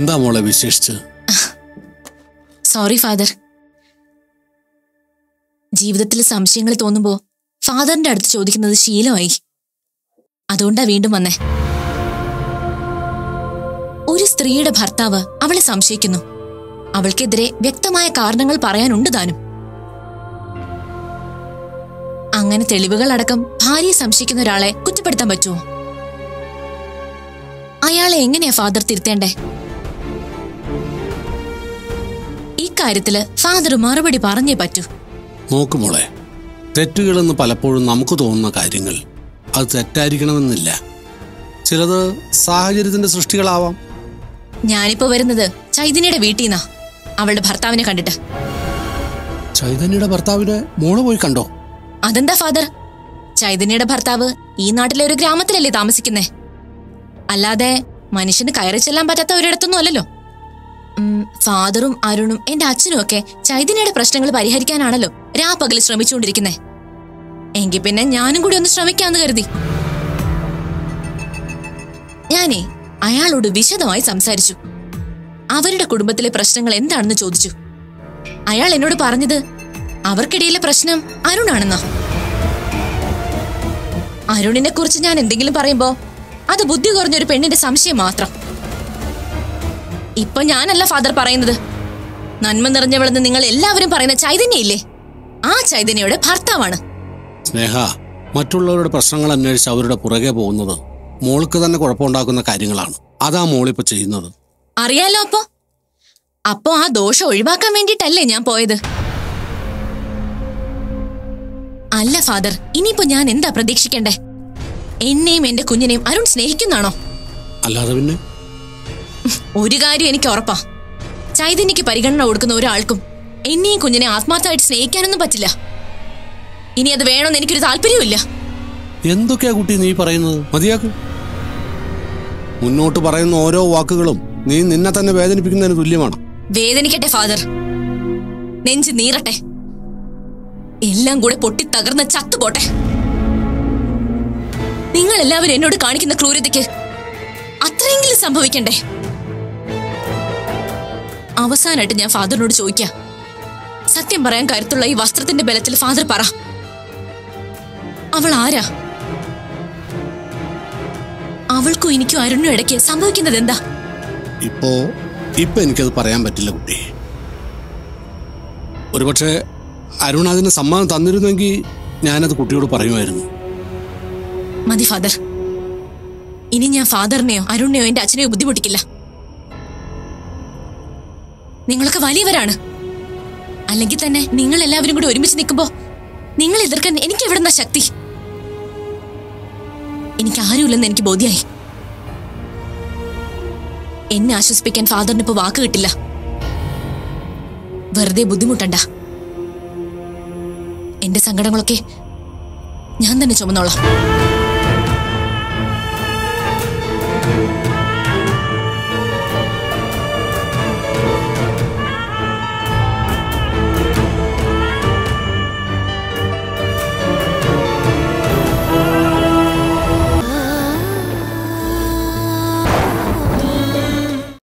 എന്താ മോളെ വിശേഷിച്ച്? Sorry father. ജീവിതത്തിൽ സംശയങ്ങൾ തോന്നുമ്പോ ഫാദറിന്റെ അടുത്ത് ചോദിക്കുന്നത് ശീലമായി. അതുകൊണ്ടാ വീണ്ടും വന്നേ. ഒരു സ്ത്രീയുടെ ഭർത്താവ് അവളെ സംശയിക്കുന്നു. അവൾക്കെതിരെ വ്യക്തമായ കാരണങ്ങൾ പറയാനുണ്ട് താനും. അങ്ങനെ തെളിവുകളടക്കം ഭാര്യയെ സംശയിക്കുന്ന ഒരാളെ കുറ്റപ്പെടുത്താൻ പറ്റുമോ? അയാളെ എങ്ങനെയാ ഫാദർ തിരുത്തേണ്ടേ? ഇക്കാര്യത്തില് ഫാദർ മറുപടി പറഞ്ഞേ പറ്റൂ. നോക്കുമോളെ, തെറ്റുകളെന്ന് പലപ്പോഴും നമുക്ക് തോന്നുന്ന കാര്യങ്ങൾ അത് തെറ്റായിരിക്കണമെന്നില്ല. ചിലത് സാഹചര്യത്തിന്റെ സൃഷ്ടികളാവാം. ഞാനിപ്പോ വരുന്നത് ചൈതന്യയുടെ വീട്ടിൽ നിന്നാ, അവളുടെ ഭർത്താവിനെ കണ്ടിട്ട്. ചൈതന്യയുടെ ഭർത്താവിനെ മോള് പോയി കണ്ടോ? അതെന്താ ഫാദർ? ചൈതന്യയുടെ ഭർത്താവ് ഈ നാട്ടിലെ ഒരു ഗ്രാമത്തിലല്ലേ താമസിക്കുന്നേ? അല്ലാതെ മനുഷ്യന് കയറി ചെല്ലാൻ പറ്റാത്ത ഒരിടത്തൊന്നും അല്ലല്ലോ. ഫാദറും അരുണും എന്റെ അച്ഛനും ഒക്കെ ചൈതന്യയുടെ പ്രശ്നങ്ങൾ പരിഹരിക്കാനാണല്ലോ രാപ്പകൽ ശ്രമിച്ചുകൊണ്ടിരിക്കുന്നേ. എങ്കിൽ പിന്നെ ഞാനും കൂടി ഒന്ന് ശ്രമിക്കാന്ന് കരുതി. ഞാനേ അയാളോട് വിശദമായി സംസാരിച്ചു. അവരുടെ കുടുംബത്തിലെ പ്രശ്നങ്ങൾ എന്താണെന്ന് ചോദിച്ചു. അയാൾ എന്നോട് പറഞ്ഞത് അവർക്കിടയിലെ പ്രശ്നം അരുണാണെന്നാ. അരുണിനെ കുറിച്ച് ഞാൻ എന്തെങ്കിലും പറയുമ്പോ അത് ബുദ്ധി കുറഞ്ഞൊരു പെണ്ണിന്റെ സംശയം മാത്രം. ഇപ്പൊ ഞാനല്ല ഫാദർ പറയുന്നത്, നന്മ നിറഞ്ഞവളെന്ന് നിങ്ങൾ എല്ലാവരും പറയുന്ന ചൈതന്യയില്ലേ, ആ ചൈതന്യയുടെ ഭർത്താവാണ്. സ്നേഹ, മറ്റുള്ളവരുടെ പ്രശ്നങ്ങൾ അന്വേഷിച്ച് അവരുടെ പുറകെ പോകുന്നത് മോൾക്ക് തന്നെ കുഴപ്പമുണ്ടാക്കുന്ന കാര്യങ്ങളാണ്. അതാ മോളിപ്പോ ചെയ്യുന്നത്. അറിയാലോ. അപ്പോ ആ ദോഷം ഒഴിവാക്കാൻ വേണ്ടിട്ടല്ലേ ഞാൻ പോയത്? അല്ല ഫാദർ, ഇനിയിപ്പോ ഞാൻ എന്താ പ്രതീക്ഷിക്കണ്ടേ? എന്നെയും എന്റെ കുഞ്ഞിനെയും അരുൺ സ്നേഹിക്കുന്നാണോ? അല്ലാതെ പിന്നെ ഒരു കാര്യം എനിക്ക് ഉറപ്പാ, ചൈതന്യക്ക് പരിഗണന കൊടുക്കുന്ന ഒരാൾക്കും എന്നെയും കുഞ്ഞിനെ ആത്മാർത്ഥമായിട്ട് സ്നേഹിക്കാനൊന്നും പറ്റില്ല. ഇനി അത് വേണമെന്ന് എനിക്കൊരു താല്പര്യമില്ല. എന്തൊക്കെയാ കുട്ടി നീ പറയുന്നത്? മതിയാക്ക്. മുന്നോട്ട് പറയുന്ന ഓരോ വാക്കുകളും നീ നിന്നെ തന്നെ വേദനിപ്പിക്കുന്നതിന് തുല്യമാണ്. വേദനിക്കട്ടെ ഫാദർ, നെഞ്ച് നീറട്ടെ, എല്ലാം കൂടെ പൊട്ടി തകർന്ന ചത്തുപോട്ടെ. നിങ്ങൾ എല്ലാവരും എന്നോട് കാണിക്കുന്ന ക്രൂരതയ്ക്ക് അത്രയെങ്കിലും സംഭവിക്കണ്ടേ? അവസാനമായിട്ട് ഞാൻ ഫാദറിനോട് ചോദിക്കാം, സത്യം പറയാൻ കരുത്തുള്ള ഈ വസ്ത്രത്തിന്റെ ബലത്തിൽ ഫാദർ പറ, അവൾ ആരാ? അവൾക്കും എനിക്കും അരുണിനും ഇടയ്ക്ക് സംഭവിക്കുന്നത് എന്താ? ഇപ്പൊ എനിക്കത് പറയാൻ പറ്റില്ല കുട്ടി. ഒരുപക്ഷെ അരുൺ അതിന് സമ്മതം തന്നിരുന്നെങ്കിൽ ഞാനത് കുട്ടിയോട് പറയുമായിരുന്നു. മതി ഫാദർ, ഇനി ഞാൻ ഫാദറിനെയോ അരുണിനെയോ എന്റെ അച്ഛനെയോ ബുദ്ധിമുട്ടിക്കില്ല. നിങ്ങളൊക്കെ വലിയവരാണ്. അല്ലെങ്കിൽ തന്നെ നിങ്ങൾ എല്ലാവരും കൂടി ഒരുമിച്ച് നിൽക്കുമ്പോ നിങ്ങൾ എതിർക്കാൻ എനിക്ക് എവിടുന്ന ശക്തി? എനിക്ക് ആരുമില്ലെന്ന് എനിക്ക് ബോധ്യായി. എന്നെ ആശ്വസിപ്പിക്കാൻ ഫാദറിന് ഇപ്പൊ വാക്ക് കിട്ടില്ല. വെറുതെ ബുദ്ധിമുട്ടണ്ട. എന്റെ സങ്കടങ്ങളൊക്കെ ഞാൻ തന്നെ ചുമന്നോളാം.